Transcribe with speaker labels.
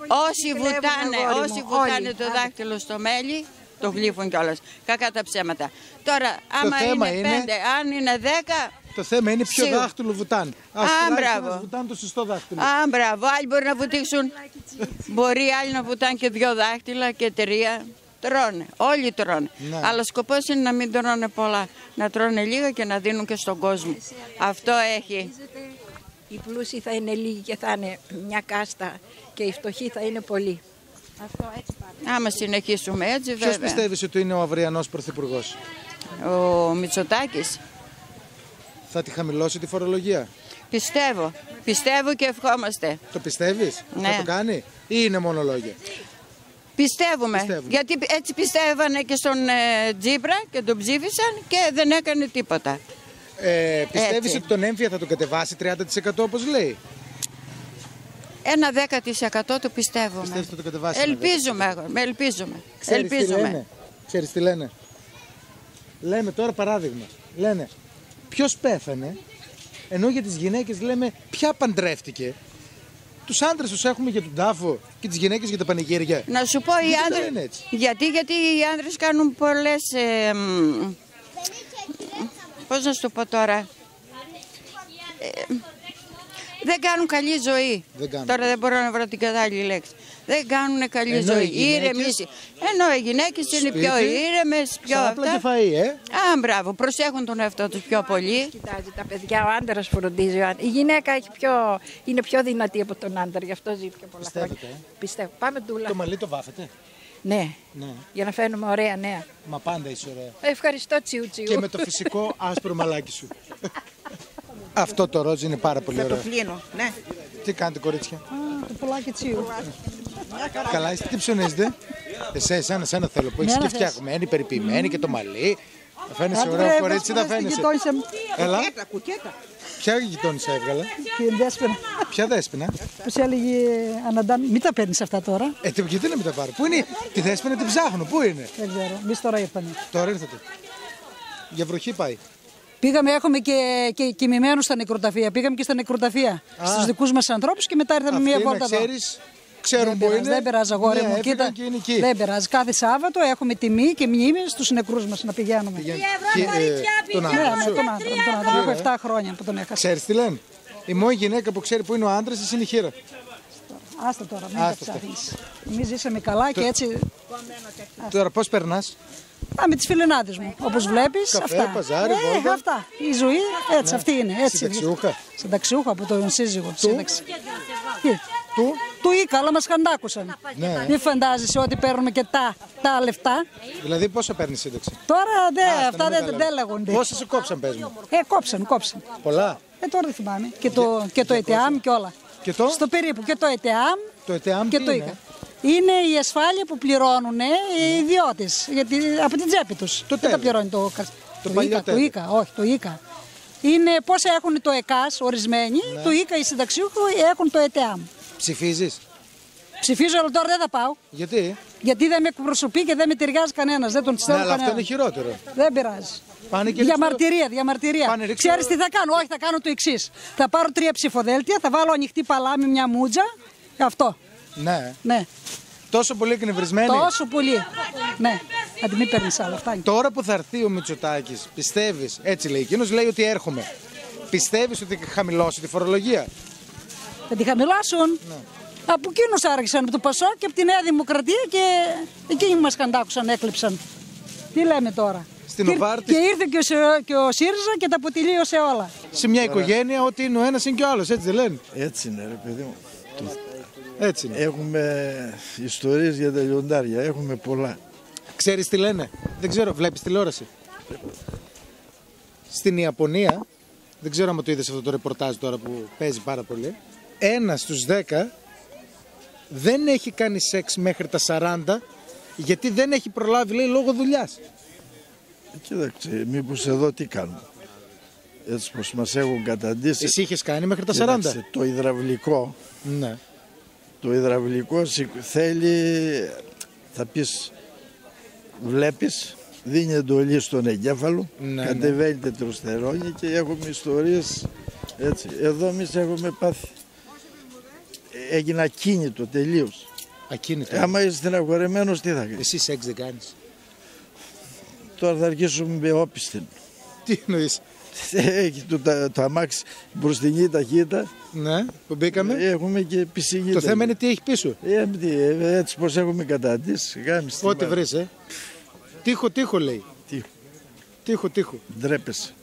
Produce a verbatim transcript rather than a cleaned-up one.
Speaker 1: Όσοι βουτάνε, όσοι βουτάνε το δάχτυλο στο μέλι, το γλύφουν κιόλας. Κακά τα ψέματα. Τώρα, άμα είναι, είναι πέντε, αν είναι δέκα.
Speaker 2: Το θέμα είναι ποιο Σίγου. δάχτυλο βουτάνε. Ας τουλάχιστον βουτάνε το σωστό δάχτυλο.
Speaker 1: Α, μπράβο. Άλλοι μπορεί να βουτήξουν. Μπορεί άλλοι να βουτάνε και δύο δάχτυλα και τρία. Τρώνε. Όλοι τρώνε. Ναι. Αλλά σκοπός είναι να μην τρώνε πολλά. Να τρώνε λίγα και να δίνουν και στον κόσμο. Αυτό έχει.
Speaker 3: Οι πλούσιοι θα είναι λίγοι και θα είναι μια κάστα και οι φτωχοί θα είναι πολλοί. Αυτό έτσι πάμε.
Speaker 1: Άμα συνεχίσουμε έτσι, βέβαια.
Speaker 2: Ποιος πιστεύεις ότι είναι ο αυριανός πρωθυπουργός?
Speaker 1: Ο Μητσοτάκης.
Speaker 2: Θα τη χαμηλώσει τη φορολογία?
Speaker 1: Πιστεύω. Πιστεύω και ευχόμαστε.
Speaker 2: Το πιστεύεις?
Speaker 1: Ναι.
Speaker 2: Θα το κάνει ή είναι μόνο λόγια?
Speaker 1: Πιστεύουμε. Πιστεύουμε. Γιατί έτσι πιστεύανε και στον ε, Τζίπρα και τον ψήφισαν και δεν έκανε τίποτα.
Speaker 2: Ε, πιστεύεις ότι τον έμφυα θα τον κατεβάσει τριάντα τοις εκατό όπως λέει?
Speaker 1: Ένα δέκα τοις εκατό το πιστεύουμε.
Speaker 2: Πιστεύεις ότι θα το κατεβάσει?
Speaker 1: Ελπίζουμε. ελπίζουμε.
Speaker 2: Ξέρεις
Speaker 1: ελπίζουμε.
Speaker 2: Τι λένε? Ξέρεις τι λένε? Λέμε τώρα παράδειγμα. Λένε ποιος πέθανε, ενώ για τις γυναίκες λέμε ποια παντρεύτηκε. Τους άντρες τους έχουμε για τον τάφο και τις γυναίκες για τα πανηγύρια.
Speaker 1: Να σου πω, οι άντρες. Γιατί, γιατί οι άντρες κάνουν πολλές. Ε, πώς να σου το πω τώρα. Ε, δεν κάνουν καλή ζωή.
Speaker 2: Δεν κάνουν.
Speaker 1: Τώρα δεν μπορώ να βρω την κατάλληλη λέξη. Δεν κάνουν καλή
Speaker 2: Ενώ
Speaker 1: ζωή.
Speaker 2: Γυναίκες...
Speaker 1: Ενώ οι γυναίκες είναι πιο ήρεμες, πιο
Speaker 2: αυτά. Και φαΐ, ε.
Speaker 1: Α, μπράβο. Προσέχουν τον εαυτό τους πιο πολύ.
Speaker 3: Κοιτάζει τα παιδιά, ο άντρας φροντίζει. Η γυναίκα έχει πιο... είναι πιο δυνατή από τον άντρα, γι' αυτό ζει πιο πολλά
Speaker 2: Πιστεύετε,
Speaker 3: χρόνια.
Speaker 2: Ε?
Speaker 3: Πιστεύω. Πάμε τούλα.
Speaker 2: Το μαλλί το βάφετε?
Speaker 3: Ναι.
Speaker 2: Ναι.
Speaker 3: Για να φαίνουμε ωραία νέα.
Speaker 2: Μα πάντα είσαι ωραία.
Speaker 3: Ευχαριστώ, τσιου τσιου.
Speaker 2: Και με το φυσικό άσπρο μαλάκι σου. Αυτό το ροζ είναι πάρα πολύ ωραίο.
Speaker 4: Θα το πλύνω, ναι.
Speaker 2: Τι κάνετε, κορίτσια?
Speaker 4: Α, το πουλάκι τσίου.
Speaker 2: Καλά είστε, τι ψωνίζετε? Εσέ, εσένα, εσένα θέλω που έχεις και φτιαγμένη, περιποιημένη και το μαλλί. Θα φαίνεσαι ωραίο κορίτσι, θα φαίνεσαι. Έλα. Ποια γειτόνισσα έβγαλα?
Speaker 4: Την Δέσποινα.
Speaker 2: Ποια Δέσποινα?
Speaker 4: Που σε έλεγε Αναντάν, μην τα παίρνεις αυτά τώρα.
Speaker 2: Ε, γιατί να μην τα πάρω? Πού είναι τη Δέσποινα, την ψάχνω, πού είναι?
Speaker 4: Δεν ξέρω, εμείς τώρα ήρθαμε.
Speaker 2: Τώρα ήρθατε. Για βροχή πάει.
Speaker 4: Πήγαμε, έχουμε και, και κοιμημένους στα νεκροταφεία. Πήγαμε και στα νεκροταφεία στους δικούς μας ανθρώπους και μετά ήρθαμε μία βόλτα εδώ.
Speaker 2: Ξέρουν
Speaker 4: που
Speaker 2: είναι.
Speaker 4: Δεν πειράζει, αγόρι μου. Κοίτα, δεν πειράζει. Κάθε Σάββατο έχουμε τιμή και μνήμη στους νεκρούς μας να πηγαίνουμε.
Speaker 2: Και, ε, τον άντρα.
Speaker 4: Ναι, ναι, τον άντρα. Τον άντρα. Έχω επτά χρόνια που τον έχασα.
Speaker 2: Ξέρεις τι λένε? Η μόνη γυναίκα που ξέρει που είναι ο άντρας της είναι η χείρα.
Speaker 4: Άστα τώρα, μην τα ψάχνεις. Εμείς ζήσαμε καλά και έτσι.
Speaker 2: Τώρα πώς περνάς?
Speaker 4: Α, με τις φιλενάδες μου. Όπως βλέπεις,
Speaker 2: καφέ,
Speaker 4: αυτά.
Speaker 2: παζάρι,
Speaker 4: ε,
Speaker 2: βόλτα.
Speaker 4: Αυτά. Η ζωή έτσι, αυτή είναι. Έτσι.
Speaker 2: Συνταξιούχα.
Speaker 4: Συνταξιούχα από τον σύζυγο.
Speaker 2: Του.
Speaker 4: Σύνταξη.
Speaker 2: Του.
Speaker 4: Του Ίκα, αλλά μας χαντάκουσαν.
Speaker 2: Ναι.
Speaker 4: Μην φαντάζεσαι ότι παίρνουμε και τα, τα λεφτά.
Speaker 2: Δηλαδή πόσα παίρνει σύνταξη?
Speaker 4: Τώρα δε,
Speaker 2: Άστα,
Speaker 4: αυτά δεν
Speaker 2: δεν
Speaker 4: λέγονται.
Speaker 2: Πόσα σε κόψαν, πες μου?
Speaker 4: Ε, κόψαν, κόψαν.
Speaker 2: Πολλά.
Speaker 4: Ε, τώρα δεν θυμάμαι. Και το, και το ΕΤΕΑΜ και όλα.
Speaker 2: Και το?
Speaker 4: Στο περίπου και το ΕΤΕΑΜ
Speaker 2: Το ΕΤΕΑΜ
Speaker 4: και
Speaker 2: τι
Speaker 4: το
Speaker 2: είναι?
Speaker 4: Ίκα. Είναι η ασφάλεια που πληρώνουν οι ιδιώτες. Γιατί από την τσέπη τους.
Speaker 2: Το
Speaker 4: δεν τα πληρώνει το,
Speaker 2: το,
Speaker 4: το,
Speaker 2: παλιό
Speaker 4: Ίκα, το Ίκα. Όχι, το Ίκα. Είναι πόσα έχουν το ΕΚΑΣ ορισμένοι,
Speaker 2: ναι.
Speaker 4: Το Ίκα οι συνταξιούχοι έχουν το ΕΤΕΑΜ.
Speaker 2: Ψηφίζεις?
Speaker 4: Ψηφίζω, αλλά τώρα δεν θα πάω.
Speaker 2: Γιατί?
Speaker 4: Γιατί δεν με εκπροσωπεί και δεν με ταιριάζει κανένας. Δεν τον
Speaker 2: Ναι,
Speaker 4: στέλνω
Speaker 2: αλλά αυτό
Speaker 4: κανέναν.
Speaker 2: είναι χειρότερο.
Speaker 4: Δεν πειράζει.
Speaker 2: Πάνε και
Speaker 4: Διαμαρτυρία, διαμαρτυρία. Ξέρεις τι θα κάνω? Όχι, θα κάνω το εξής. Θα πάρω τρία ψηφοδέλτια, θα βάλω ανοιχτή παλάμη, μια μούτζα. Αυτό.
Speaker 2: Ναι.
Speaker 4: Ναι.
Speaker 2: Τόσο πολύ εκνευρισμένη.
Speaker 4: Τόσο πολύ. Ναι. Αντί μην παίρνεις άλλα. Φτάνει.
Speaker 2: Τώρα που θα έρθει ο Μητσοτάκης, πιστεύεις, έτσι λέει, εκείνος λέει ότι έρχομαι. Πιστεύεις ότι θα χαμηλώσει τη φορολογία?
Speaker 4: Θα τη χαμηλώσουν. Ναι. Από εκείνους άρχισαν, από το Πασόκ και από τη Νέα Δημοκρατία και εκείνοι μας καντάκουσαν, έκλειψαν. Τι λέμε τώρα?
Speaker 2: Στην
Speaker 4: και,
Speaker 2: Οβάρτη...
Speaker 4: και ήρθε και ο, και ο ΣΥΡΙΖΑ και τα αποτελείωσε όλα.
Speaker 2: Σε μια οικογένεια ότι είναι ο ένας είναι και ο άλλος, έτσι δεν λένε?
Speaker 5: Έτσι είναι ρε παιδί μου.
Speaker 2: Έτσι είναι.
Speaker 5: Έχουμε ιστορίες για τα λιοντάρια, έχουμε πολλά.
Speaker 2: Ξέρεις τι λένε? Δεν ξέρω, βλέπεις τηλεόραση? Στην Ιαπωνία, δεν ξέρω αν το είδες αυτό το ρεπορτάζ τώρα που παίζει πάρα πολύ, ένα στους δέκα δεν έχει κάνει σεξ μέχρι τα σαράντα γιατί δεν έχει προλάβει, λέει, λόγω δουλειάς.
Speaker 5: Κοίταξε, μήπως εδώ τι κάνουν? Έτσι πως μας έχουν καταντήσει.
Speaker 2: Εσύ είχες κάνει μέχρι τα σαράντα?
Speaker 5: Κοίταξε, το υδραυλικό,
Speaker 2: ναι.
Speaker 5: Το υδραυλικό θέλει, θα πεις, βλέπεις, δίνει εντολή στον εγκέφαλο, ναι, κατεβαίνει ναι. τετροστερόνια και έχουμε ιστορίες έτσι. Εδώ εμείς έχουμε πάθει, έγινε ακίνητο τελείως.
Speaker 2: Ακίνητο.
Speaker 5: Ε, άμα είσαι στεναχωρεμένος, τι θα κάνεις.
Speaker 2: Εσύ σεξ δεν κάνεις?
Speaker 5: Τώρα θα αρχίσουμε με όπισθεν.
Speaker 2: Τι εννοείς?
Speaker 5: Έχει το, το, το αμάξι μπροστινή ταχύτητα.
Speaker 2: Ναι, που μπήκαμε.
Speaker 5: Έχουμε και πισινή.
Speaker 2: Το θέμα είναι τι έχει πίσω.
Speaker 5: Ε, ε, έτσι πως έχουμε καταντήσει.
Speaker 2: Ό,τι βρεις, ε. Τείχο, τείχο λέει.
Speaker 5: Τείχο.
Speaker 2: Τείχο, τείχο.
Speaker 5: Ντρέπεσαι.